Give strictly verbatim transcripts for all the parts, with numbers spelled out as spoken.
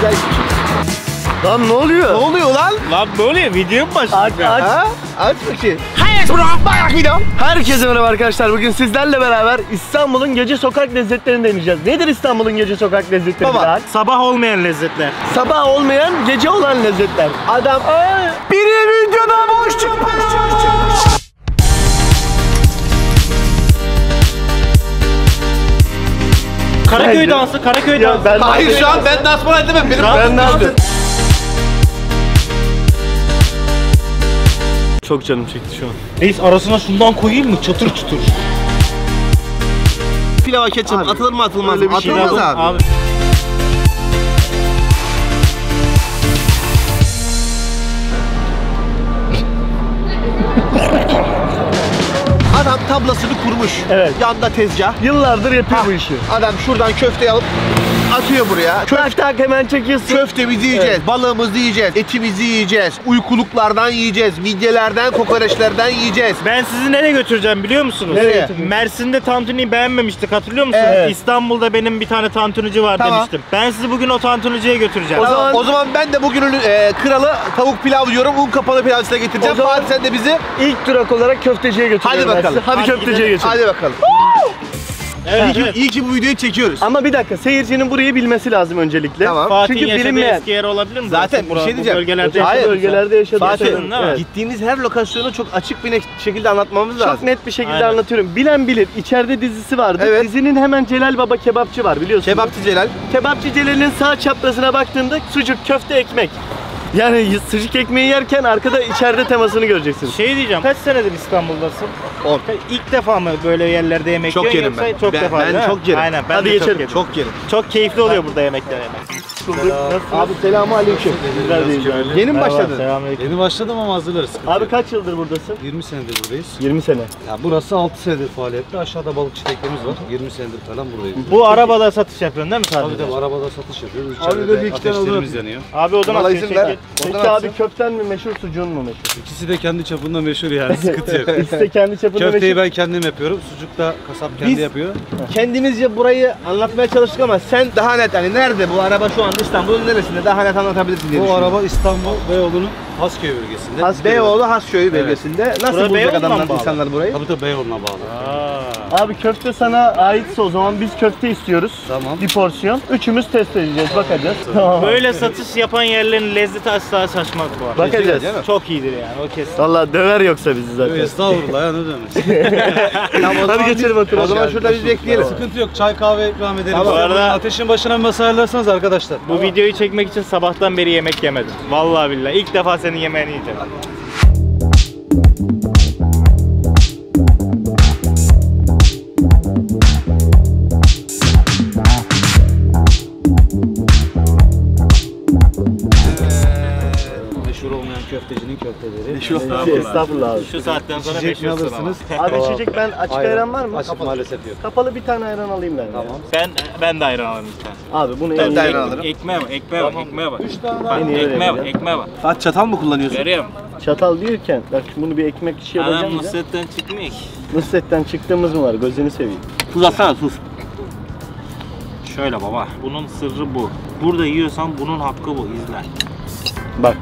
güzel küçük. Lan ne oluyor? Ne oluyor lan? Lan ne oluyor? Video mu başladı? Aç aç. Ha? Aç bakayım. Hayır bro. Bayağı video. Herkese merhaba arkadaşlar. Bugün sizlerle beraber İstanbul'un gece sokak lezzetlerini deneyeceğiz. Nedir İstanbul'un gece sokak lezzetleri? Baba, Bilal? Sabah olmayan lezzetler. Sabah olmayan, gece olan lezzetler. Adam biri videoda boş çıkmış. Karaköy Bence- dansı, Karaköy Ya dansı. ben Hayır şu an ben dans falan edemem. Benim Ben ne yaptım? Çok canım çekti şu an. Reis arasına şundan koyayım mı? Çatır çutur. pilava ketçap Abi, atılır mı atılmaz öyle mı? bir şey Atılmaz yok. abi. Abi. Adam tablasını kurmuş. Evet. Yanda tezgah. Yıllardır yapıyor bu işi. Adam şuradan köfteyi alıp atıyor buraya. Kö Tak tak hemen çekiyorsun. Köftemizi yiyeceğiz, balığımızı yiyeceğiz, etimizi yiyeceğiz, uykuluklardan yiyeceğiz, midyelerden, kokoreçlerden yiyeceğiz. Ben sizi nereye götüreceğim biliyor musunuz? Nereye? götürüyorsun? Mersin'de tantuniyi beğenmemiştik, hatırlıyor musunuz? Evet. İstanbul'da benim bir tane tantunici var Tamam. demiştim. Ben sizi bugün o tantuniciye götüreceğim. O O zaman- zaman, o zaman ben de bugünün e, kralı tavuk pilav diyorum, un kapalı pilav size getireceğim. O zaman- Fatih sen de bizi. İlk durak olarak köfteciye götürüyorum. Hadi ben bakalım. sizi. Hadi, Hadi köfteciye gidelim. geçelim. Hadi bakalım. Evet, İyi ki, evet. iyi ki bu videoyu çekiyoruz. Ama bir dakika, seyircinin burayı bilmesi lazım öncelikle. Tamam. Fatih'in Çünkü yaşadığı bilinmeyen. eski yer olabilir mi? Zaten Burası, bir şey bu diyeceğim. bölgelerde Hayır. yaşadın sen. Bölgelerde yaşadığı Fatih, söylenir. değil mi? Evet. Gittiğimiz her lokasyonu çok açık bir ne- şekilde anlatmamız Çok lazım. net bir şekilde Aynen. anlatıyorum. Bilen bilir. İçeride dizisi vardı. Evet. Dizinin hemen Celal Baba kebapçı var, biliyorsunuz. Kebapçı Celal. Kebapçı Celal'in sağ çaprazına baktığında sucuk, köfte, ekmek. Yani sucuk ekmeği yerken arkada içeride temasını göreceksiniz. Şey diyeceğim, kaç senedir İstanbul'dasın? On. İlk defa mı böyle yerlerde yemek Çok yiyorsun yerim ben. yoksa çok Ben- defa ben değil mi? çok yerim. Aynen, ben Hadi de geçelim. çok yerim. Çok yerim. Çok keyifli oluyor burada yemekler yemek. Abi selamun aleyküm. Yeni mi başladın? Selamünaleyküm. Yeni başladım ama hazırlarız. Abi kaç yıldır buradasın? yirmi senedir buradayız. yirmi sene. Ya burası altı senedir faaliyette. Aşağıda balıkçı teknemiz var. yirmi senedir falan buradayız. Bu arabada satış yapıyorsun değil mi sadece? Tabii tabii arabada satış yapıyoruz. Abi İçeride de de bir iki tane ateşlerimiz olur. yanıyor. Abi o zaman Bana şey izin çek- ver. Peki Oradan abi atsın. köften mi meşhur, sucuğun mu meşhur? İkisi de kendi çapında meşhur yani. Sıkıntı yok. İkisi de kendi çapında Köfteyi meşhur. ben kendim yapıyorum. Sucuk da kasap kendi Biz- yapıyor. Kendimizce burayı anlatmaya çalıştık ama sen daha net, hani nerede bu araba şu anda, İstanbul'un neresinde daha net anlatabilirsin diye Bu düşünüyorum. araba İstanbul Beyoğlu'nun Hasköy bölgesinde. Has- Beyoğlu Hasköy'ü bölgesinde. Nasıl Burası bulacak Beyoğlu'na adamlar, mı bağlı? insanlar burayı? Tabii tabii Beyoğlu'na bağlı. Aa. Abi köfte sana aitse o zaman biz köfte istiyoruz. Tamam. Bir porsiyon. Üçümüz test edeceğiz, bakacağız. Tamam. Böyle satış yapan yerlerin lezzeti asla şaşmaz bu arada. Bakacağız. Değil mi? Çok iyidir yani o kesin. Vallahi döver yoksa bizi zaten. Estağfurullah ya ne demek. Tamam, o Hadi zaman geçelim biz- oturalım. O zaman şurada biz bekleyelim. Sıkıntı yok. Çay kahve ikram edelim. Tamam. Size Bu arada- buradan ateşin başına mesaj ayarlarsanız arkadaşlar. Bu videoyu çekmek için sabahtan beri yemek yemedim. Vallahi billahi ilk defa senin yemeğini yiyeceğim. Meşhur olmayan köftecinin köfteleri. Estağfurullah abi. Şu saatten sonra İçecek ne meşhursun ama. alırsınız? Abi içecek, ben açık ayran var mı? Açık maalesef yok. Kapalı bir tane ayran alayım ben. ya. Tamam. Ben ben de ayran alırım bir tane. Abi bunu en Ben iyi. de ayran alırım. Ekmeğe bak, ekmeğe bak, ekmeğe bak. Üç tane Bak, En iyi ekmeğe öyle bak, ya. ekmeğe bak. Fatih çatal mı kullanıyorsun? Görüyor musun? Çatal diyorken bak bunu bir ekmek işi Adam yapacağım ya. Nusret'ten çıkmış. Nusret'ten çıktığımız mı var? Gözünü seveyim. Tuz atsana, tuz. Şöyle baba, bunun sırrı bu. Burada yiyorsan bunun hakkı bu, izle. Bak.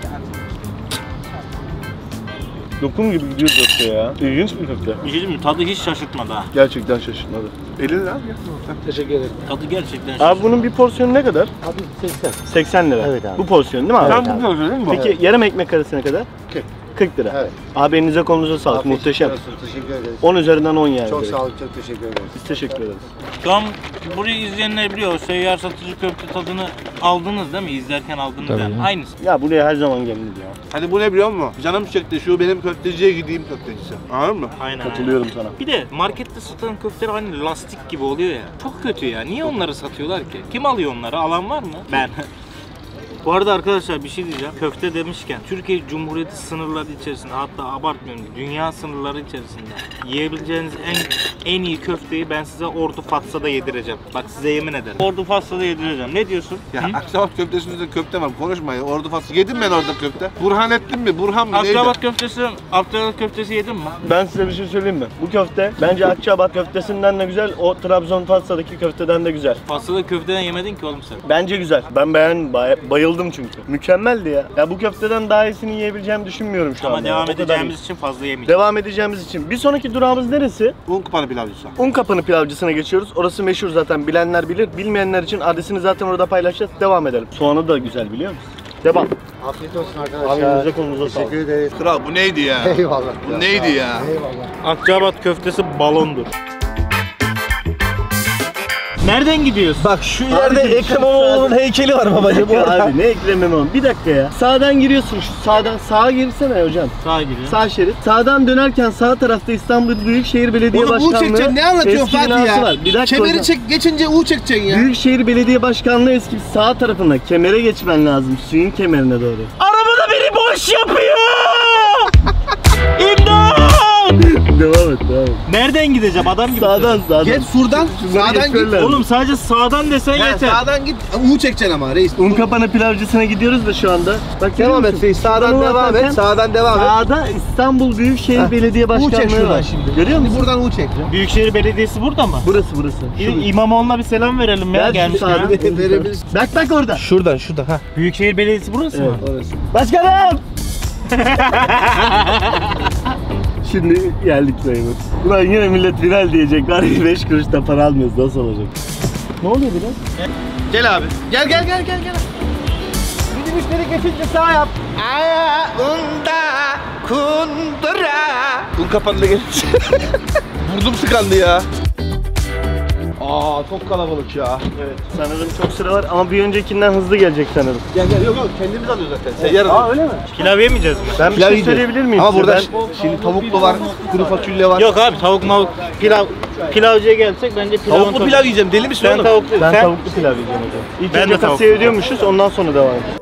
Lokum gibi gidiyor köfte ya. İlginç bir köfte. Bir şey diyeyim mi? Tadı hiç şaşırtmadı ha. Gerçekten şaşırtmadı. Elin lan. Teşekkür ederim. Tadı gerçekten Abi şaşırtmadı. bunun bir porsiyonu ne kadar? Abi seksen. seksen lira. Evet abi. Bu porsiyon değil mi abi? Sen bu diyorsun değil mi bu? Peki yarım ekmek arası ne kadar? kırk. kırk lira. Evet. Abi elinize kolunuza sağlık. Muhteşem. Teşekkür ederiz. on üzerinden on yani. Çok direkt. sağ olun, çok teşekkür ederiz. Biz teşekkür ederiz. Şu an burayı izleyenler biliyor. Seyyar satıcı köfte tadını aldınız değil mi? İzlerken aldınız yani. Aynısı. Ya buraya her zaman gelinir ya. Hani bu ne biliyor musun? Canım çekti, şu benim köfteciye gideyim köftecisi. Anladın mı? Aynen. Katılıyorum sana. Bir de markette satılan köfteler aynı lastik gibi oluyor ya. Çok kötü ya. Niye onları satıyorlar ki? Kim alıyor onları? Alan var mı? Ben. Bu arada arkadaşlar bir şey diyeceğim. Köfte demişken Türkiye Cumhuriyeti sınırları içerisinde, hatta abartmıyorum, dünya sınırları içerisinde yiyebileceğiniz en en iyi köfteyi ben size Ordu Fatsa'da yedireceğim. Bak size yemin ederim. Ordu Fatsa'da yedireceğim. Ne diyorsun? Ya Akçabat köftesinde köfte var. Konuşma ya. Ordu Fatsa. Yedim ben orada köfte. Burhanettin mi? Burhan mı? Neydi? Akçabat köftesi, Akçabat köftesi yedin mi? Ben size bir şey söyleyeyim mi? Bu köfte bence Akçabat köftesinden de güzel, o Trabzon Fatsa'daki köfteden de güzel. Fatsa'da köfteden yemedin ki oğlum sen. Bence güzel. Ben beğendim, bay- bayıldım çünkü. Mükemmeldi ya. Ya bu köfteden daha iyisini yiyebileceğimi düşünmüyorum şu Ama anda. devam O kadar edeceğimiz iyi. için fazla yemeyeceğim. Devam edeceğimiz için. Bir sonraki durağımız neresi? Un kapanı pilavcısı. Un Kapanı pilavcısına geçiyoruz. Orası meşhur zaten. Bilenler bilir. Bilmeyenler için adresini zaten orada paylaşacağız. Devam edelim. Soğanı da güzel biliyor musun? Devam. Afiyet olsun arkadaşlar. Abimize kolunuza sağlık. Teşekkür ederiz. Kral bu neydi ya? Eyvallah. Bu neydi ya? Eyvallah. Akçabat köftesi balondur. Nereden gidiyorsun? Bak şu ileride Ekrem İmamoğlu'nun heykeli var babacığım Abi ne Ekrem İmamoğlu? Bir dakika ya. Sağdan giriyorsun. Şu sağdan sağa girsene hocam. Sağa gidiyor. Sağ şerit. Sağdan dönerken sağ tarafta İstanbul Büyükşehir Belediye Oğlum U Başkanlığı çekeceksin, ne anlatıyorsun eski Fatih binası ya? var. Bir dakika Kemeri hocam. çek, geçince U çekeceksin ya. Büyükşehir Belediye Başkanlığı eski sağ tarafına kemere geçmen lazım. Suyun kemerine doğru. Arabada biri boş yapıyor! İmdat! Devam et, devam et. Nereden gideceğim adam gibi? Sağdan sağdan. Geç şuradan, Şunları sağdan geçmen git. lazım. Oğlum sadece sağdan desen He, yeter. sağdan git, U çekeceksin ama reis. Un Kapanı pilavcısına gidiyoruz da şu anda. Bak Devam görüyor et musun? reis, sağdan Şuradan devam et, atarken sağdan devam et. Sağda İstanbul Büyükşehir Heh, Belediye U çek Başkanlığı şuradan var. şimdi. Görüyor musun? Buradan U çek. Büyükşehir Belediyesi burada mı? Burası burası. Gidin İmamoğlu'na bir selam verelim ya Gel gelmiş şu ya. sağda. Verebilirsin. Bak bak orada. Şuradan, şuradan. Ha. Büyükşehir Belediyesi burası mı? Orası. Başkanım! Şimdi geldik dayımız. Ulan yine millet viral diyecekler. beş kuruş da para almıyoruz. Nasıl olacak? Ne oluyor biraz? Gel abi. Gel gel gel gel gel. Minibüsleri geçince sağ yap. Ayağında kundura. Un kapandı gelince. Burnum tıkandı ya. Aa çok kalabalık ya. Evet. Sanırım çok sıra var ama bir öncekinden hızlı gelecek sanırım. Gel gel yok yok kendimiz alıyoruz zaten. Seyyar Aa alıyoruz. öyle mi? Pilav yemeyeceğiz mi? Ben bir Pilav şey yiyeceğiz. söyleyebilir miyim Ama size? burada Ben- şimdi tavuklu var, kuru fasulye var. Yok abi tavuk mavuk pilav pilavcıya gelsek bence pilavın Tavuklu tadı- pilav yiyeceğim. Deli misin Ben oğlum? tavuklu. Ben sen... tavuklu pilav yiyeceğim hocam. İlk Ben önce de tavuklu. kasaya ödüyormuşuz, ondan sonra devam edelim.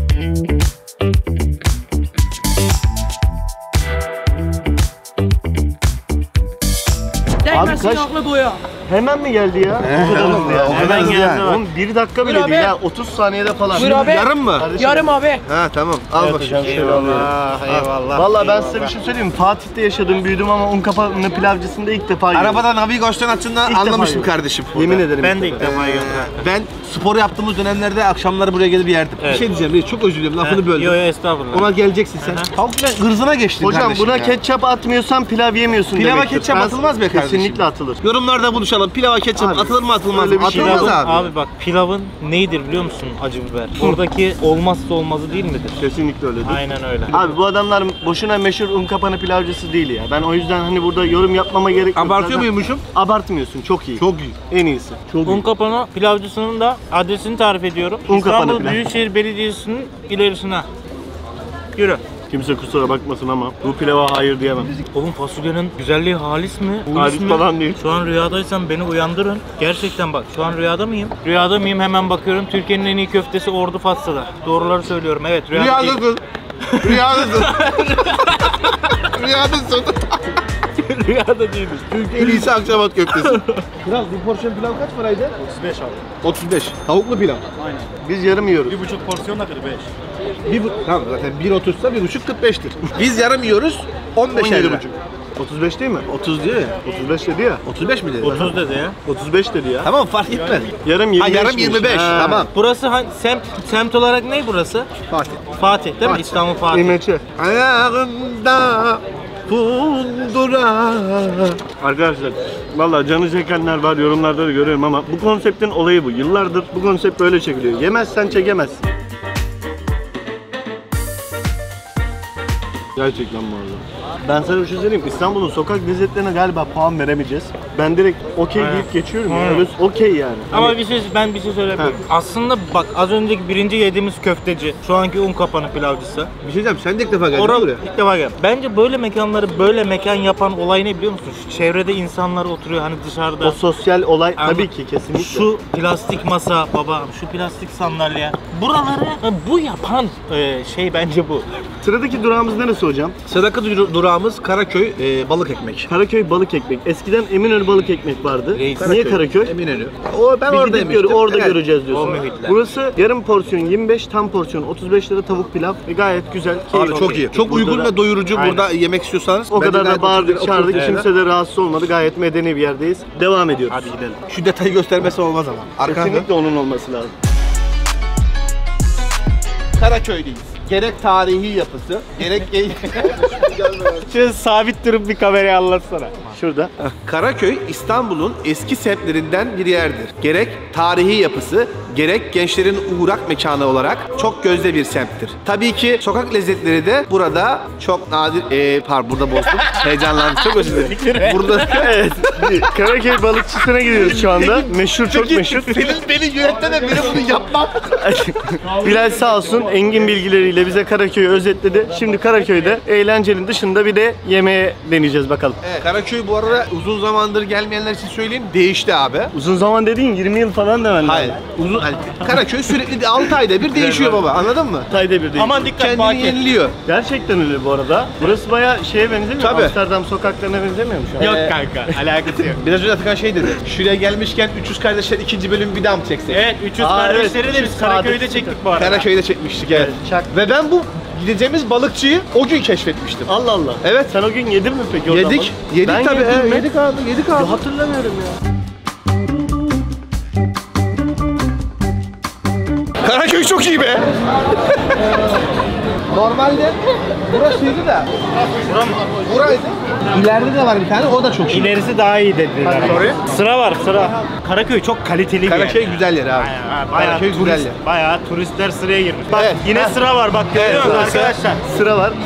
Abi kaç... Hemen mi geldi ya? O kadar hızlı ya. o kadar hızlı yani. Oğlum bir dakika bile değil ya. otuz saniyede falan. Buyur abi. Yarım mı? Yarım abi. Ha tamam. Al Evet bakayım. hocam, şöyle alıyorum. Eyvallah, eyvallah. Vallahi ben size bir şey söyleyeyim mi? Fatih'te yaşadım, büyüdüm ama Un Kapanı pilavcısında ilk defa yiyorum. Arabadan Navigasyon açısından İlk defa anlamıştım yiyorum. kardeşim. Yemin ederim. Ben ilk de defa. ilk defa yiyorum. Ben spor yaptığımız dönemlerde akşamları buraya gelip yerdim. Evet. Bir şey diyeceğim reis, çok özür dilerim lafını böldüm. Yok yok estağfurullah. Ona geleceksin sen. Tavuk pilav hırzına geçtin Hocam kardeşim buna ya. ketçap atmıyorsan pilav yemiyorsun Pilava demektir. ketçap Ben- atılmaz be kardeşim. Kesinlikle atılır. Yorumlarda buluşalım. Pilava ketçap Abi, atılır mı atılmaz öyle mı? bir şey Atılmaz Pilavın, abi. abi bak pilavın neydir biliyor musun acı biber? Buradaki olmazsa olmazı değil midir? Kesinlikle öyledir. Aynen öyle. Abi bu adamlar boşuna meşhur Un Kapanı pilavcısı değil ya. Ben o yüzden hani burada yorum yapmama gerek yok. Abartıyor Zaten- muymuşum? Abartmıyorsun. Çok iyi. Çok iyi. En iyisi. Çok Un Kapanı pilavcısının da adresini tarif ediyorum. Un Kapanı İstanbul pilav. Büyükşehir Belediyesi'nin ilerisine. Yürü. Kimse kusura bakmasın ama bu pilava hayır diyemem. Oğlum fasulyenin güzelliği halis mi? Hulis Halis mi? falan değil. Şu an rüyadaysam beni uyandırın. Gerçekten bak şu an rüyada mıyım? Rüyada mıyım hemen bakıyorum. Türkiye'nin en iyi köftesi Ordu Fatsa'da. Doğruları söylüyorum evet rüyada değil. Rüyadasın. Rüyadasın. Rüyadasın. Rüyada değiliz. Türkiye en iyisi Akçabat köftesi. Kral bir porsiyon pilav kaç paraydı? otuz beş abi. otuz beş. Tavuklu pilav. Biz yarım yiyoruz. Bir buçuk porsiyon da kırk beş. Bir bu... Tamam zaten bir otuzsa bir buçuk kırk beştir. Biz yarım yiyoruz. on beş on yedi lira. buçuk. otuz beş değil mi? otuz diyor ya. otuz beş dedi ya. otuz beş mi dedi? otuz dedi ya. otuz beş dedi ya. Tamam fark etmez. Yarım yirmi Ha beş. yarım yirmi beş. Ha. Tamam. Burası hangi semt, semt olarak ne burası? Fatih. Fatih değil mi? Fatih. İstanbul Fatih. İmeçe. Ayağında kundura. Arkadaşlar vallahi canı çekenler var, yorumlarda da görüyorum ama bu konseptin olayı bu. Yıllardır bu konsept böyle çekiliyor. Yemezsen çekemezsin. Gerçekten bu arada. Ben sana bir şey söyleyeyim. İstanbul'un sokak lezzetlerine galiba puan veremeyeceğiz. Ben direkt okey deyip geçiyorum. ya. Öyle okey yani. Ama Hani- bir şey ben bir şey söyleyeyim. Aslında bak az önceki birinci yediğimiz köfteci, şu anki un kapanı pilavcısı. Bir şey diyeceğim, sen de ilk defa geldin Oral buraya. ilk defa geldim. Bence böyle mekanları böyle mekan yapan olay ne biliyor musun? Şu çevrede insanlar oturuyor hani dışarıda. O sosyal olay Ama tabii ki kesinlikle. Şu plastik masa baba, şu plastik sandalye. Buraları bu yapan e, şey bence bu. Sıradaki durağımız neresi hocam? Sıradaki dur- durağımız Karaköy e, balık ekmek. Karaköy balık ekmek. Eskiden Eminönü balık ekmek vardı. Reis. Niye Karaköy? Eminönü. O ben Bir orada gidip yemiştim. gör- orada Evet. göreceğiz O diyorsun. mühitler. Burası yarım porsiyon yirmi beş, tam porsiyon otuz beş lira tavuk pilav ve gayet güzel. Abi keyif çok alıyor. iyi. Çok Burada uygun da- ve doyurucu. Aynen. Burada yemek istiyorsanız. O bence kadar gayet da bağırdık, otur- çağırdık, otur- kimse de rahatsız olmadı. Gayet medeni bir yerdeyiz. Devam ediyoruz. Hadi gidelim. Şu detayı göstermesi olmaz ama. Arkanda. Kesinlikle onun olması lazım. Karaköy'deyiz. Gerek tarihi yapısı, gerek Şöyle sabit durup bir kamerayı anlatsana. Şurada. Karaköy İstanbul'un eski semtlerinden bir yerdir. Gerek tarihi yapısı, gerek gençlerin uğrak mekanı olarak çok gözde bir semttir. Tabii ki sokak lezzetleri de burada çok nadir... Eee pardon burada bozdum. Heyecanlandım. Çok özür dilerim. Burada... Evet. Karaköy balıkçısına gidiyoruz şu anda. Meşhur, çok meşhur. Senin beni yönetmene biri bunu yapmam. Bilal sağ olsun engin bilgileriyle bize Karaköy'ü özetledi. Şimdi Karaköy'de eğlencenin dışında bir de yemeğe deneyeceğiz bakalım. Evet, Karaköy bu arada uzun zamandır gelmeyenler için söyleyeyim değişti abi. Uzun zaman dediğin yirmi yıl falan demen lazım. Hayır. Uzun hani Karaköy sürekli altı ayda bir değişiyor baba. Anladın mı? Ayda bir değil. Aman dikkat Kendini Baki. yeniliyor. Gerçekten öyle bu arada. Burası bayağı şeye benzemiyor. Tabii. Amsterdam sokaklarına benzemiyor mu şu an? Yok Ee, kanka, alakası yok. Biraz önce Atakan şey dedi. Şuraya gelmişken üç yüz kardeşler ikinci bölüm bir daha mı çeksek? Evet, üç yüz Aa, kardeşleri evet, de üç biz yüz Karaköy'de Sadık çektik bu arada. Karaköy'de çekmiştik evet. Çak. Ve ben bu gideceğimiz balıkçıyı o gün keşfetmiştim. Allah Allah. Evet. Sen o gün yedin mi peki oradan Yedik. balık? Yedik Ben tabii. yedim he, mi? yedik abi. Yedik abi. Ya hatırlamıyorum ya. Karaköy çok iyi be. Normalde burasıydı da. Bura mı? Buraydı. İleride de var bir tane. O da çok iyi. İlerisi daha iyi dediler. Sıra var sıra. Karaköy çok kaliteli bir Karaköy yer. güzel yer abi. Bayağı, bayağı, Karaköy turist, güzel yer. bayağı turistler sıraya girmiş. Bak Evet. yine Ha. sıra var bak görüyor Evet, musunuz burası. arkadaşlar? Sıra var.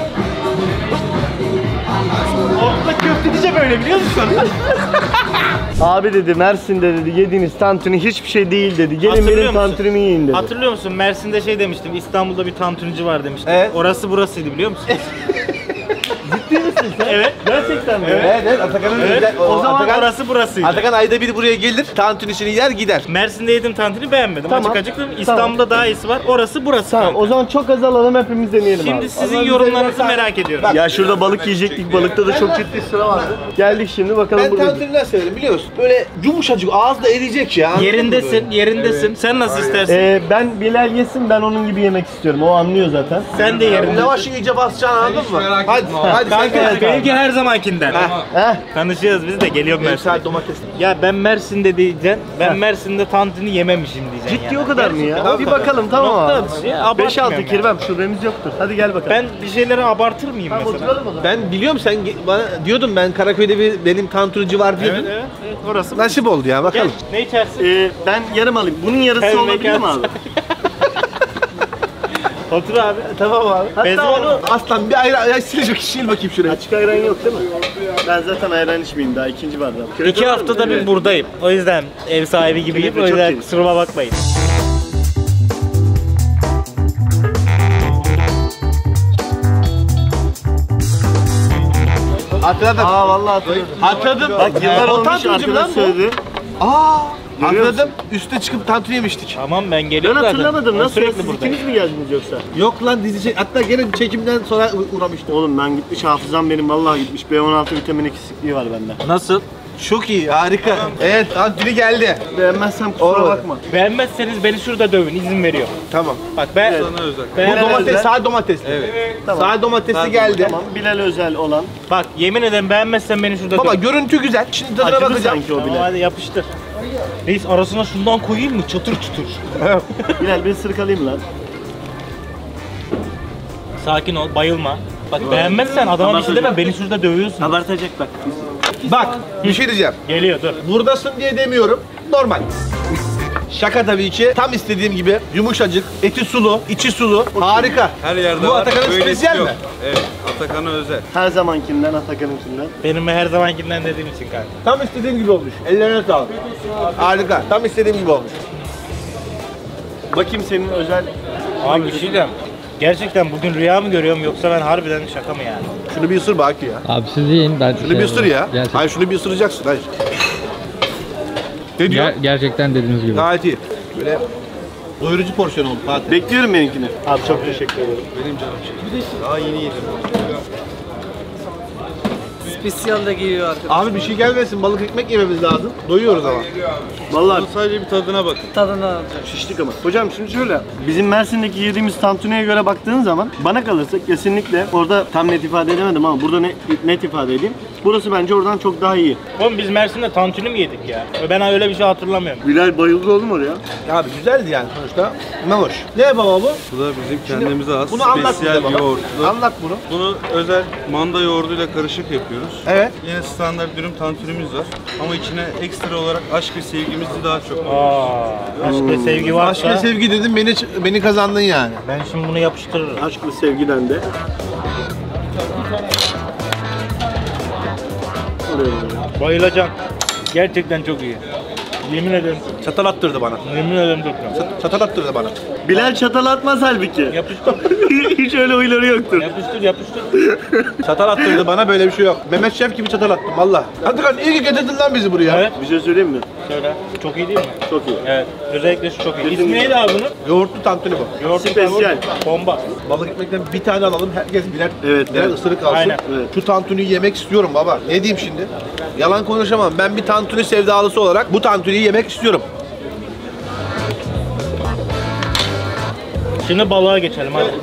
Ortada köftecice böyle biliyor musun? Abi dedi Mersin'de dedi yediğiniz tantuni hiçbir şey değil dedi. Gelin Hatırlıyor benim musun? tantunimi yiyin dedi. Hatırlıyor musun? Mersin'de şey demiştim. İstanbul'da bir tantunici var demiştim. Evet. Orası burasıydı biliyor musun? Ciddi misin sen? Evet. Gerçekten mi? Evet evet Atakan'ın Evet. güzel- O, zaman Atakan, orası burasıydı. Atakan ayda bir buraya gelir, tantunisini yer gider. Mersin'de yedim tantuni beğenmedim. Tamam. Açık açık söyleyeyim. İstanbul'da daha iyisi var. Orası burası. Tamam kanka. o zaman çok az alalım hepimiz deneyelim Şimdi abi. sizin yorumlarınızı merak ediyorum. Ya şurada balık yiyecektik. Balıkta da çok ciddi sıra vardı. Geldik şimdi bakalım Ben burada. tantuni nasıl severim biliyor musun? Böyle yumuşacık, ağızda eriyecek ya. anladın mı Yerindesin, böyle? yerindesin. Sen nasıl istersin? Ee, ben Bilal yesin ben onun gibi yemek istiyorum. O anlıyor zaten. Sen de yerindesin. Yavaş iyice basacaksın anladın mı? Hadi, hadi sen Kanka gel. benimki her zamankinden. Heh. Tanışıyoruz biz de geliyorum Benim Mersin'e. sadece domates. Ya ben Mersin'de diyeceksin. Ben Heh. Mersin'de tantuni yememişim diyeceksin. Ciddi yani. o kadar mı ya? Gerçekten. Bir bakalım tamam Nokta abi. atışı ya, beş abartmıyorum altı yani. kirvem şubemiz yoktur. Hadi gel bakalım. Ben bir şeyleri abartır mıyım Tamam, mesela? oturalım o zaman. Ben biliyorum sen ge- bana diyordun ben Karaköy'de bir benim tantunici var diyordun. Evet, evet, evet orası. Nasip oldu ya Gel, bakalım. ne içersin? Ee, ben yarım alayım. Bunun yarısı Evet, olabilir mi abi? Otur abi. Tamam abi. Hatta Bezme onu Aslan bir ayran ya silecek şişil bakayım şuraya. açık ayran yok değil mi? Ben zaten ayran içmeyeyim daha ikinci bardağım. İki haftada bir buradayım. O yüzden ev sahibi gibiyim. Çok O yüzden iyi. kusuruma bakmayın. Hatırladım. Aa vallahi hatırladım. Hatırladım. Bak yıllar O olmuş tantunici mi lan arkadaş bu? söyledi. Aa Görüyor hatırladım. Üste çıkıp tantuni yemiştik. Tamam ben Ben geliyorum zaten. hatırlamadım. Ben Nasıl sürekli siz buradayım. ikiniz mi geldiniz yoksa? Yok lan dizi çek. Hatta gene çekimden sonra u- uğramıştım. Oğlum ben gitmiş hafızam benim vallahi gitmiş. B on altı vitamin eksikliği var bende. Nasıl? Çok iyi harika. Evet tantuni geldi. Beğenmezsem kusura Olmadı. bakma. Beğenmezseniz beni şurada dövün. izin veriyorum. Tamam. Bak ben... Evet. Bu Ben domates, özel. sade domatesli. Evet. Tamam. Sade domatesli geldi. Tamam. Bilal özel olan. Bak yemin ederim beğenmezsen beni şurada Baba dövün. görüntü güzel. Şimdi tadına Acılı bakacağım. sanki o Tamam Bilal. hadi yapıştır. Reis arasına şundan koyayım mı? Çatır çutur. Bilal bir ısırık alayım lan. Sakin ol, bayılma. Bak beğenmezsen adama bir şey deme, beni şurada dövüyorsun. Abartacak bak. Bak bir şey diyeceğim. Geliyor dur. Buradasın diye demiyorum. Normal. Şaka tabii ki. Tam istediğim gibi yumuşacık, eti sulu, içi sulu. Harika. Her yerde Bu var. Atakan'ın Böylesi spesiyel yok. mi? Evet, Atakan'a özel. Her zamankinden, Atakan'ınkinden. Benim her zamankinden dediğim için kanka. Tam istediğim gibi olmuş. Ellerine sağlık. Harika. Tam istediğim gibi olmuş. Bakayım senin özel... Abi bir şey diyeceğim. Gerçekten bugün rüya mı görüyorum yoksa ben harbiden şaka mı yani? Şunu bir ısır Baki ya. Abi siz yiyin ben Şunu bir ısır ya. Gerçekten, Hayır şunu bir ısıracaksın. Hayır. Ne diyor? Ger- gerçekten dediğiniz gibi. Gayet iyi. Böyle doyurucu porsiyon oldu Fatih. Bekliyorum benimkini. Abi çok teşekkür ederim. Benim canım çekti. Daha yeni yedim. Spesiyal da geliyor artık. Abi bir şey gelmesin. Balık ekmek yememiz lazım. Doyuyoruz ama. Vallahi Sadece bir tadına bakın. Tadını alacağım. şiştik ama. Hocam şimdi şöyle, bizim Mersin'deki yediğimiz tantuniye göre baktığın zaman bana kalırsa kesinlikle orada tam net ifade edemedim ama burada net, net ifade edeyim. Burası bence oradan çok daha iyi. Oğlum biz Mersin'de tantuni mi yedik ya? Ben öyle bir şey hatırlamıyorum. Bilal bayıldı oğlum oraya. Abi güzeldi yani sonuçta. Ne hoş. Ne baba bu? Bu da bizim kendimize has Bunu anlat spesiyel bize baba. yoğurtlu. Anlat bunu. Bunu özel manda yoğurduyla karışık yapıyoruz. Evet. Yine standart dürüm tantunimiz var. Ama içine ekstra olarak aşk ve sevgimizi daha çok koyuyoruz. Aa, aşk ve sevgi varsa Aşk ve sevgi dedim beni beni kazandın yani. ben şimdi bunu yapıştırırım. Aşk ve sevgiden de. Bayılacağım. Gerçekten çok iyi. Yemin ederim. Çatal attırdı bana. Yemin ederim çok iyi. Çatal attırdı bana. Bilal çatal atmaz halbuki. Yapıştır. Hiç öyle huyları yoktur. yapıştır yapıştır. Çatal attırdı bana, böyle bir şey yok. Mehmet Şef gibi çatal attım valla. Atakan iyi ki getirdin lan bizi buraya. Evet. Bir şey söyleyeyim mi? Şöyle. Çok iyi değil mi? Çok iyi. Evet. Özellikle şu çok iyi. Kesinlikle. İsmi neydi abi bunun? Yoğurtlu tantuni bu. Yoğurtlu Spesiyel. tavuk, Bomba. Balık ekmekten bir tane alalım, herkes birer, Evet, birer evet. ısırık alsın. Aynen. Evet. Şu tantuniyi yemek istiyorum baba. Ne diyeyim şimdi? Yalan konuşamam. Ben bir tantuni sevdalısı olarak bu tantuniyi yemek istiyorum. Şimdi balığa geçelim hadi.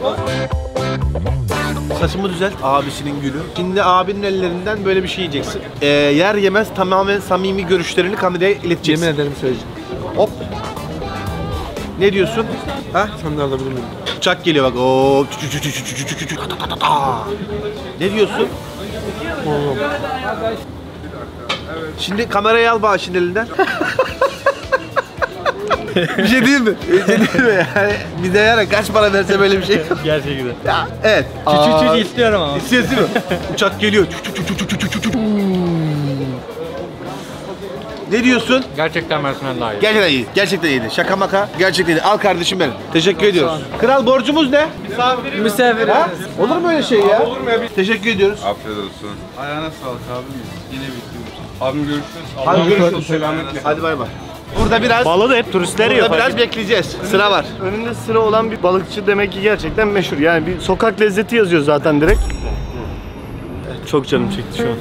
Saçımı düzelt. Abisinin gülü. Şimdi abinin ellerinden böyle bir şey yiyeceksin. Ee, yer yemez tamamen samimi görüşlerini kameraya ileteceksin. Yemin ederim söyleyeceğim. Hop. Ne diyorsun? Ha? Sen de alabilir miyim? Uçak geliyor bak. Oo. çü- çü- çü- çü- çü- çü- çü- çü- ta- ta- ta- ta. Ne diyorsun? Oğlum. Şimdi kamerayı al bana şimdi elinden. Bir şey değil mi? Bir şey değil mi? Yani bir de yani kaç para verse böyle bir şey yok. Gerçekten. Ya, evet. Küçük Aa, küçük istiyorum ama. İstiyorsun değil mi? Uçak geliyor. Çu- çu- çu- çu- çu- çu- çu- çu. Ne diyorsun? Gerçekten Mersin'den daha iyi. Gerçekten iyi. Gerçekten iyiydi. Şaka maka. Gerçekten iyiydi. Al kardeşim benim. Teşekkür ediyoruz. Kral borcumuz ne? Misafir. Ha? Olur mu öyle şey ya? Olur mu ya? Teşekkür ediyoruz. Afiyet olsun. Ayağına sağlık abim. Yine bekliyoruz. Abim görüşürüz. Hadi görüşürüz. Selametle. Hadi bay bay. Burada biraz Balığı da hep turistler yiyor. Burada biraz bekleyeceğiz. Sıra var. Önünde sıra olan bir balıkçı demek ki gerçekten meşhur. Yani bir sokak lezzeti yazıyor zaten direkt. Çok canım çekti şu an.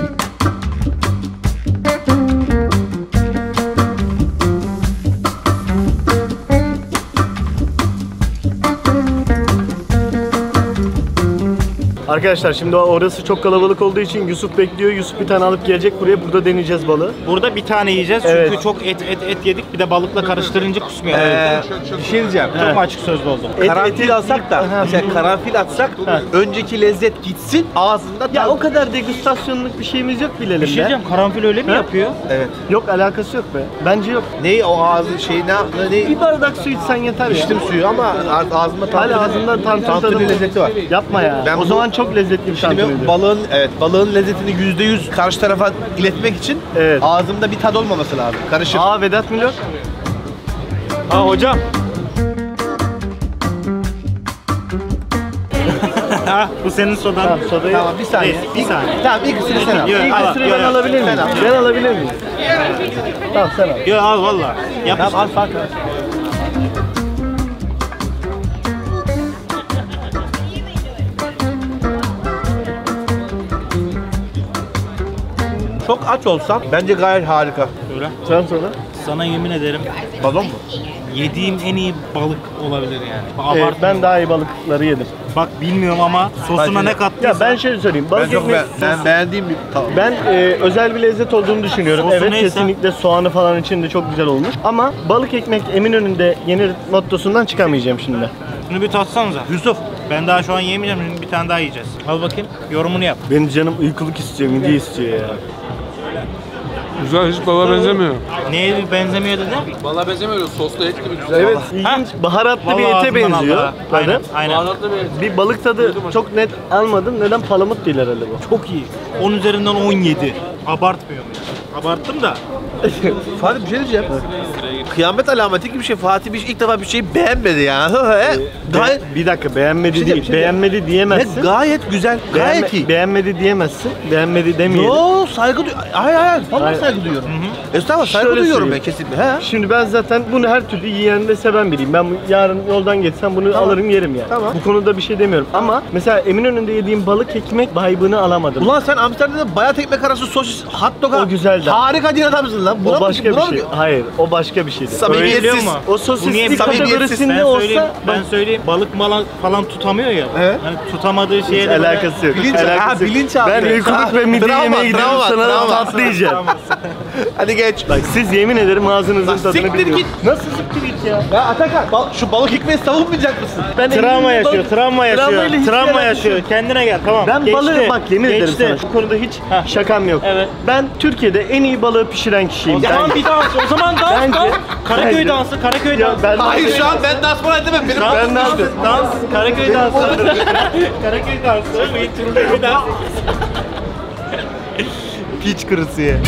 Arkadaşlar şimdi orası çok kalabalık olduğu için Yusuf bekliyor. Yusuf bir tane alıp gelecek buraya. Burada deneyeceğiz balığı. Burada bir tane yiyeceğiz çünkü Evet. çok et et et yedik bir de balıkla karıştırınca kusmuyor. Ee, bir şey diyeceğim. Çok mu açık sözlü oldum? Et- Karanfil eti- alsak da, Aha. mesela karanfil atsak, önceki lezzet gitsin, ağzında Ya tat- o kadar degustasyonluk bir şeyimiz yok bilelim Bir şey be. diyeceğim, karanfil öyle mi Ha? yapıyor? Evet. Yok alakası yok be. Bence yok. Neyi o ağzı şey ne ne Bir bardak su içsen yeter ya. içtim suyu ama ağ- ağzımda tantuni, Hala ağzından tantuni tantuni tadı lezzeti var. Yapma ya. Ben o bu- zaman çok lezzetli bir Şimdi tantuniydi. balığın evet balığın lezzetini yüzde yüz karşı tarafa iletmek için Evet. ağzımda bir tad olmaması lazım. Karışık. Aa Vedat Milor. Ha hocam. Ha bu senin sodan. Tamam sodayı. Tamam bir saniye. Neyse, bir saniye. Tamam ikisini sen al. Yok, İlk al, ısırığı yok, ben yok. alabilir miyim? Sen al. Ben alabilir miyim? Tamam sen al. Yok al valla. Yapıştır. Tamam al fark al. Çok aç olsam bence gayet harika. Öyle. Sen sonra. Sana yemin ederim Balon mu? yediğim en iyi balık olabilir yani. Evet, Abartmıyorum. ben daha iyi balıkları yedim. Bak bilmiyorum ama sosuna Bence- ne kattıysa. Ya ben şöyle söyleyeyim. Ben Balık çok ekmek... be- ben beğendiğim bir tavuk. Ben e, özel bir lezzet olduğunu düşünüyorum. Sosu Evet neyse. kesinlikle soğanı falan içinde çok güzel olmuş. Ama balık ekmek Eminönü'nde yenir mottosundan çıkamayacağım şimdi. Şunu bir tatsanıza. Yusuf. Ben daha şu an yemeyeceğim. Şimdi bir tane daha yiyeceğiz. Al bakayım. Yorumunu yap. Benim canım uykuluk istiyor, midye istiyor ya. Güzel, hiç bala benzemiyor. Neye benzemiyor dedin? Valla benzemiyor, soslu et gibi güzel. Evet, ilginç, baharatlı bir Vallahi ete ağzından benziyor. aldı ha. Tadı. Aynen, aynen. Baharatlı bir Bir balık tadı çok net almadım. Neden? Palamut değil herhalde bu. Çok iyi. on üzerinden on yedi. Abartmıyorum ya. Abarttım da. Fatih bir şey diyeceğim. Kıyamet alameti gibi bir şey. Fatih bir ilk defa bir şeyi beğenmedi yani. He, gayet Be- bir dakika beğenmedi Bir şey değil. diyeyim, bir şey beğenmedi He, diyemezsin. gayet güzel. Gayet Beğenme- iyi. Beğenmedi diyemezsin. Beğenmedi demeyelim. Yo saygı duyuyorum. Hayır hayır. Vallahi Hayır. saygı duyuyorum. Estağfurullah saygı Şöyle duyuyorum ben söyleyeyim. kesinlikle. He. Şimdi ben zaten bunu her türlü yiyen ve seven biriyim. Ben bu- yarın yoldan geçsem bunu alırım yerim yani. Tamam. Bu konuda bir şey demiyorum. Ama mesela Eminönü'nde yediğim balık ekmek vibe'ını alamadım. Ulan sen Amsterdam'da bayat ekmek arası sosis hot dog'a O güzeldi. harika diyen adamsın lan. Buna o mı- başka bir buna mı- şey. Hayır, o başka bir şeydi. Samimiyetsiz. Biliyor musun? O Bu niye sosisli bir samimiyetsiz? kategorisinde Ben olsa söyleyeyim, ben bak, söyleyeyim. Balık mala falan tutamıyor ya. Evet. Hani tutamadığı şeye hiç de böyle- alakası yok. Bilinç- alakası ha, yok. bilinç abi. Ben uykuluk ve midye Travma, yemeye gidiyorum, travma, sana travma. tatlı yiyeceğim. Hadi geç. Bak siz yemin ederim ağzınızın Lan tadını siktir biliyorum. git. Nasıl siktir git ya? Ya Atakan bal- şu balık ekmeği savunmayacak mısın? Ben Travma Eminönü'nde yaşıyor, balık- travma yaşıyor. Travmayla hiç Travma alakası yaşıyor. yok. Kendine gel, tamam. Ben Geçti. balığı bak yemin ederim Geçti. sana şu konuda hiç şakam yok. Evet. Ben Türkiye'de en iyi balığı pişiren kişiyim. O zaman Ben- bir dans, o zaman dans, Bence- dans. Karaköy bence- dansı, Karaköy Ya dansı. ben Hayır şu an ben dans falan edemem. Benim Dans, Ben dans- dans, Karaköy dansı. Karaköy dansı, bir dans. piç kırısı ya.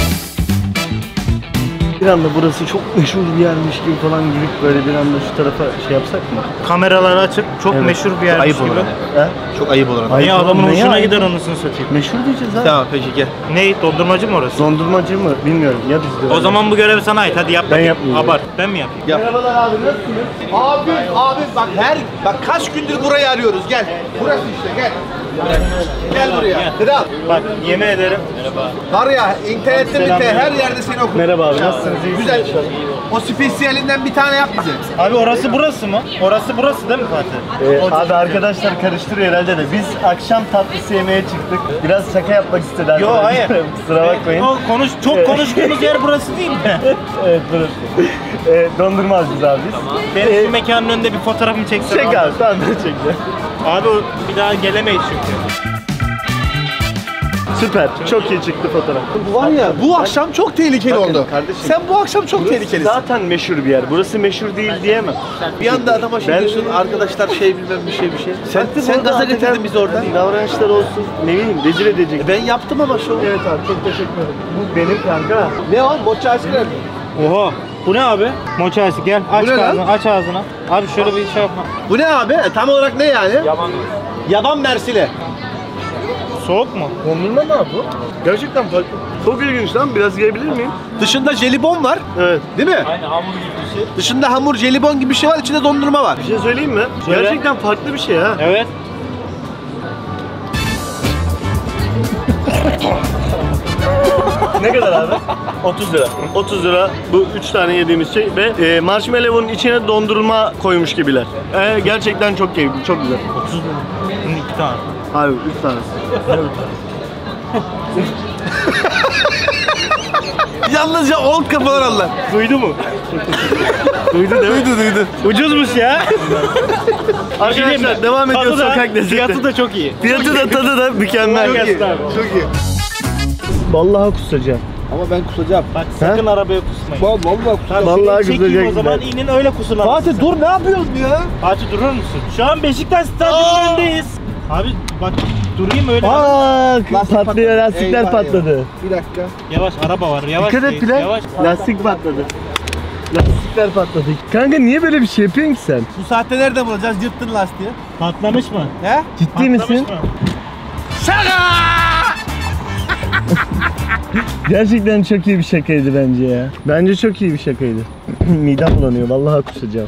bir anda burası çok meşhur bir yermiş gibi falan girip böyle bir anda şu tarafa şey yapsak mı? Kameraları açıp çok Evet. meşhur bir yermiş Ayıp gibi. olur. He? Çok ayıp olur. Ayıp Niye olur, adamın neye hoşuna ayıp? gider anasını satayım. Meşhur diyeceğiz ha. Tamam peki gel. Ne? Dondurmacı mı orası? Dondurmacı mı? Bilmiyorum. Ya bizde. O zaman bu görev sana ait. Hadi yap. Ben bakayım. yapmayayım. Abart. Ben mi yapayım? Yap. Merhabalar abi nasılsınız? Abi abi bak her bak kaç gündür burayı arıyoruz. Gel. Burası işte gel. Gel buraya. Kral. Bak yemin ederim. Var ya internette Selam. bitti her yerde seni oku. Merhaba abi nasılsınız? İyisiniz Güzel. inşallah. O spesiyalinden bir tane yap bize. Abi orası burası mı? Orası burası değil mi Fatih? Ee, O- abi arkadaşlar karıştırıyor herhalde de. Biz akşam tatlısı yemeye çıktık. Biraz şaka yapmak istedi Yo arkadaşlar. hayır. Kusura bakmayın. O konuş, çok konuştuğumuz yer burası değil mi? Evet burası. Ee, dondurma alacağız abi biz. Benim şu mekanın önünde bir fotoğrafımı çeksen. Çek abi tamam ben çekeceğim. Abi o bir daha gelemeyiz çünkü. Süper. Çok iyi çıktı fotoğraf. Var ya bu akşam çok tehlikeli Bakın oldu. kardeşim. Sen bu akşam çok Burası tehlikelisin. zaten meşhur bir yer. Burası meşhur değil diyemem. Bir anda adama şey Ben- diyorsun, arkadaşlar şey bilmem bir şey bir şey. Sen, Baktım sen orada gaza hakikaten getirdin bizi orada. Davranışlar olsun. Ne bileyim rezil edecek. Ben yaptım ama şovu. Evet abi çok teşekkür ederim. Bu benim kanka. Ne o? Mocha ice cream. Oha. Bu ne abi? Moçaysı gel aç Bu ne lan? ağzını aç ağzını. Abi şöyle bir şey yapma. Bu ne abi? E, tam olarak ne yani? Yaban. Yaban mersili. Soğuk mu? Dondurma mı abi bu? Gerçekten farklı. Çok ilginç lan. Biraz yiyebilir miyim? Dışında jelibon var. Evet. Değil mi? Aynen hamur gibi bir şey. Dışında hamur, jelibon gibi bir şey var, içinde dondurma var. Bir şey söyleyeyim mi? Söyle. Gerçekten farklı bir şey ha. Evet. Ne kadar abi? otuz lira. otuz lira bu üç tane yediğimiz şey ve e, marshmallow'un içine dondurma koymuş gibiler. E, gerçekten çok keyifli, çok güzel. otuz lira. Bunun iki tane. Abi üç tanesi. Yalnızca old kafalar aldılar. Duydu mu? Duydu değil mi? Duydu duydu. Ucuzmuş ya. Arkadaşlar devam ediyor Tadı da, sokak lezzeti. Fiyatı da çok iyi. Fiyatı da tadı da mükemmel. Çok iyi. Çok iyi. Vallahi kusacağım. Ama ben kusacağım. Bak sakın arabaya kusmayın. Vallahi kusacağım. Vallahi Çekeyim kusacak o zaman gider. inin öyle kusun. Fatih dur ne yapıyorsun ya? Fatih durur musun? Şu an Beşiktaş Stadyumu'nun önündeyiz. Abi bak durayım öyle. Aa, Lastik patlıyor, patladı. lastikler Eyvah, patladı. Bir dakika. Yavaş araba var yavaş. Dikkat et değil, Bilal. Yavaş. Lastik patladı. Lastikler patladı. Kanka niye böyle bir şey yapıyorsun ki sen? Bu saatte nerede bulacağız? Yırttın lastiği. Patlamış mı? He? Ciddi Patlamış misin? mı? Gerçekten çok iyi bir şakaydı bence ya. Bence çok iyi bir şakaydı. Midem bulanıyor, vallahi kusacağım.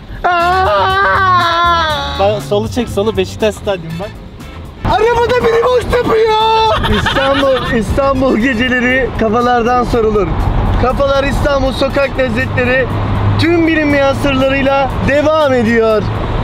Bak, solu çek solu Beşiktaş Stadyumu bak. Arabada biri boş yapıyor. İstanbul, İstanbul geceleri kafalardan sorulur. Kafalar İstanbul sokak lezzetleri tüm bilinmeyen sırlarıyla devam ediyor.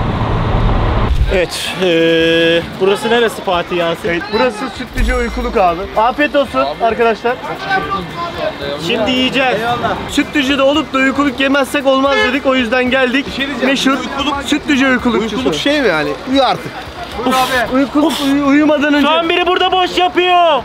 Evet. Ee, burası neresi Fatih Yasin? Evet, burası Sütlüce Uykuluk abi. Afiyet olsun arkadaşlar. Şimdi yiyeceğiz. Sütlüce'de olup da uykuluk yemezsek olmaz dedik. O yüzden geldik. şey diyeceğim, Meşhur uykuluk- Sütlüce Uykulukçusu. Uykuluk şey mi yani? Uyu artık. Buyur abi. Uykuluk uy- uyumadan önce. Şu an biri burada boş yapıyor.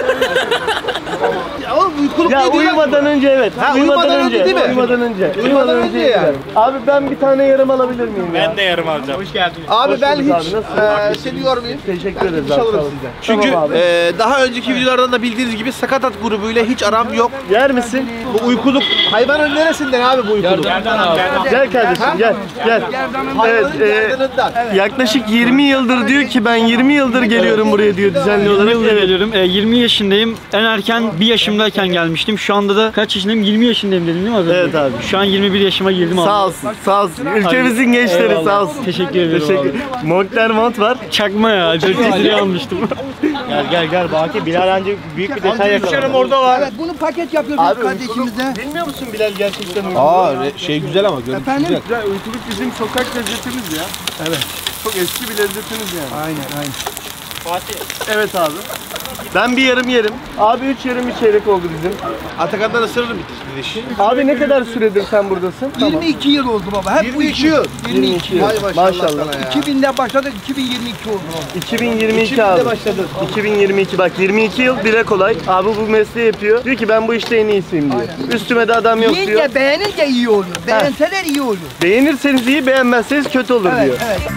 Ya oğlum uykuluk Ya neydi lan? uyumadan önce evet. Ha, uyumadan önce değil mi? Uyumadan önce. Uyumadan önce yedim yani. ben. Abi ben bir tane yarım alabilir miyim ya? Ben de yarım alacağım. Hoş geldin. Abi Hoş ben bulduk hiç abi, nasılsın? eee seni yormayayım. Teşekkür Ben ederiz hiç abi, alırım sağ ol. sizden. Çünkü Çünkü eee, daha önceki videolardan da bildiğiniz gibi Sakatat grubuyla hiç aram yok. yer misin? Bu uykuluk hayvanın neresinden abi bu uykuluk? Gel kardeşim gel gel. Evet, Hayvanın e, gerdanından. yaklaşık yirmi yıldır diyor ki ben yirmi yıldır geliyorum buraya diyor düzenli olarak. yirmi yıldır Evet. geliyorum. E, yirmi yaşındayım. En erken bir yaşımdayken gelmiştim. Şu anda da kaç yaşındayım? yirmi yaşındayım dedim değil mi az önce? Evet abi. Şu an yirmi bir yaşıma girdim abi. Sağ olsun, sağ olsun. Ülkemizin gençleri Eyvallah. sağ olsun. Teşekkür ederim Teşekkür. abi. Montler mont var. Çakma ya. dört yüz liraya almıştım. Gel gel gel Baki. Bilal önce büyük bir detay yakaladı. orada var. Evet, bunu paket yapıyoruz Abi kardeşimize. bilmiyor musun Bilal gerçekten uykuluk? Aa re- şey güzel ama görüntü Efendim? güzel. Uykuluk bizim sokak lezzetimiz ya. Evet. Çok eski bir lezzetimiz yani. Aynen aynen. Evet abi. Ben bir yarım yerim. Abi üç yarım bir çeyrek oldu bizim. Atakan'dan ısırırım bir diş. Abi ne kadar süredir sen buradasın? yirmi iki yıl oldu baba. Hep bu yirmi iki yıl. yirmi iki yıl. yıl. Hay maşallah, Maşallah. sana ya. iki binde başladık, iki bin yirmi iki oldu. iki bin yirmi iki iki binde abi. başladın. iki bin yirmi iki bak yirmi iki yıl bile kolay. Abi bu mesleği yapıyor. Diyor ki ben bu işte en iyisiyim diyor. Üstüme de adam yok diyor. Yiyince beğenince iyi oluyor. Beğenseler iyi oluyor. Beğenirseniz iyi, beğenmezseniz kötü olur Evet, diyor. evet.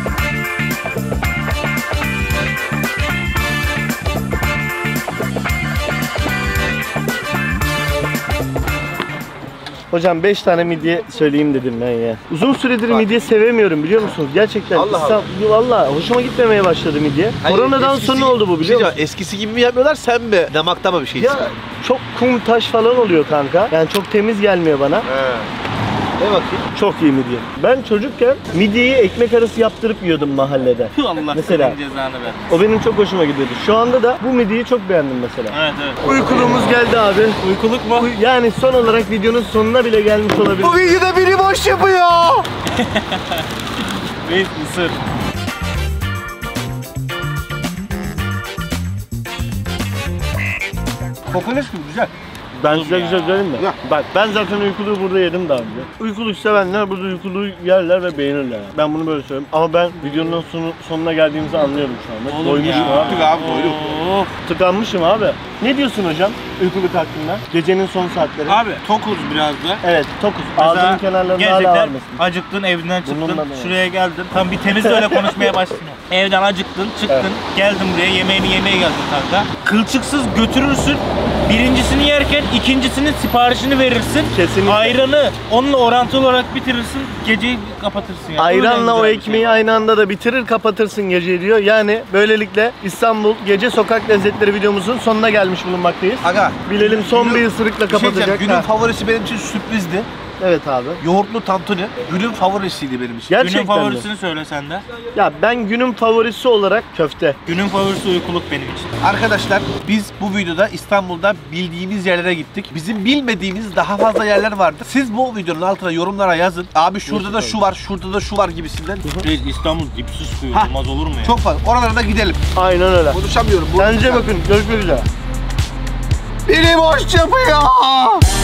Hocam beş tane midye söyleyeyim dedim ben ya. Uzun süredir midye sevemiyorum biliyor musunuz? Gerçekten. Allah Allah. İstanbul- Vallahi hoşuma gitmemeye başladı midye. Hayır, Koronadan eskisi- sonra oldu bu Bir biliyor şey musun? diyeceğim, eskisi gibi mi yapmıyorlar sen mi? Damakta mı bir şey? Ya çok kum taş falan oluyor kanka. Yani çok temiz gelmiyor bana. He. Ne bakayım? Çok iyi midye. Ben çocukken midyeyi ekmek arası yaptırıp yiyordum mahallede. Allah Mesela. senin cezanı ver. O benim çok hoşuma gidiyordu. Şu anda da bu midyeyi çok beğendim mesela. Evet evet. Uykuluğumuz geldi abi. Uykuluk mu? Uy- Yani son olarak videonun sonuna bile gelmiş olabilir. Bu videoda biri boş yapıyor. Ve ısır. Kokoreç mi? Güzel. Ben size güzel söyleyeyim mi? Ya. Bak ben zaten uykuluğu burada yedim daha önce. Uykuluk sevenler burada uykuluğu yerler ve beğenirler. Ben bunu böyle söylüyorum. Ama ben videonun sonu, sonuna geldiğimizi anlıyorum şu anda. Doymuşum abi. Tık abi doyduk. Oo. Tıkanmışım abi. Ne diyorsun hocam uykuluk hakkında? Gecenin son saatleri. Abi tokuz biraz da. Evet tokuz. Mesela Ağzının kenarlarında hala var gerçekten mesela. acıktın evden çıktın Burnundan da var. şuraya geldin tam bir temiz öyle konuşmaya başladın. Evden acıktın çıktın Evet. geldin buraya yemeğini yemeye geldin kanka. Kılçıksız götürürsün. Birincisini yerken ikincisinin siparişini verirsin. Kesinlikle. Ayranı onunla orantılı olarak bitirirsin. Geceyi kapatırsın yani. Ayranla o Öyle güzel bir ekmeği şey. aynı anda da bitirir kapatırsın geceyi diyor. Yani böylelikle İstanbul Gece Sokak Lezzetleri videomuzun sonuna gelmiş bulunmaktayız. Aga. Bilelim son bir ısırıkla Bir şey diyeceğim, kapatacak. günün Ha. favorisi benim için sürprizdi. Evet abi. Yoğurtlu tantuni. Günün favorisiydi benim için. Gerçekten Günün mi? favorisini söyle sen de. Ya ben günün favorisi olarak köfte. Günün favorisi uykuluk benim için. Arkadaşlar biz bu videoda İstanbul'da bildiğimiz yerlere gittik. Bizim bilmediğimiz daha fazla yerler vardı. Siz bu videonun altına yorumlara yazın. Abi şurada da şu var, şurada da şu var gibisinden. Reis, İstanbul dipsiz suyu Ha. olmaz olur mu ya? Çok fazla. Oralara da gidelim. Aynen öyle. Konuşamıyorum. Kendinize bakın. Görüşmek üzere. Biri boş yapıyor.